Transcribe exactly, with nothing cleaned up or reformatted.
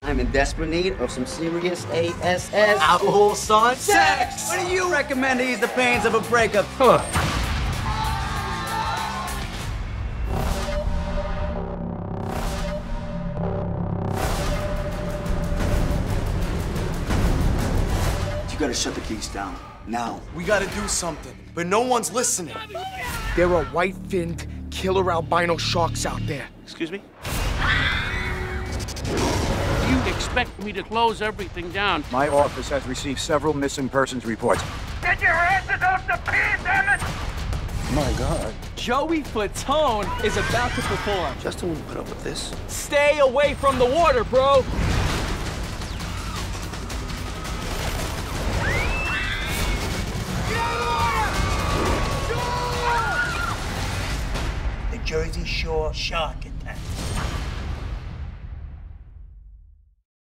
I'm in desperate need of some serious A S S. Alcohol, son? Sex! What do you recommend to ease the pains of a breakup? Huh. You gotta shut the geese down. Now. We gotta do something, but no one's listening. There are white-finned killer albino sharks out there. Excuse me? You expect me to close everything down? My office has received several missing persons reports. Get your hands off the pier, damn it! My God. Joey Fatone is about to perform. Justin wouldn't put up with this. Stay away from the water, bro! The Jersey Shore Shark.